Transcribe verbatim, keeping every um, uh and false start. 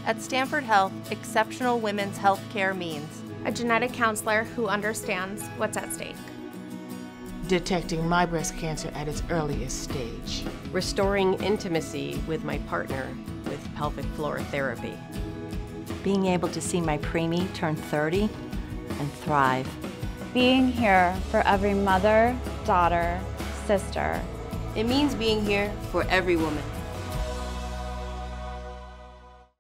At Stamford Health, exceptional women's health care means a genetic counselor who understands what's at stake. Detecting my breast cancer at its earliest stage. Restoring intimacy with my partner with pelvic floor therapy. Being able to see my preemie turn thirty and thrive. Being here for every mother, daughter, sister. It means being here for every woman.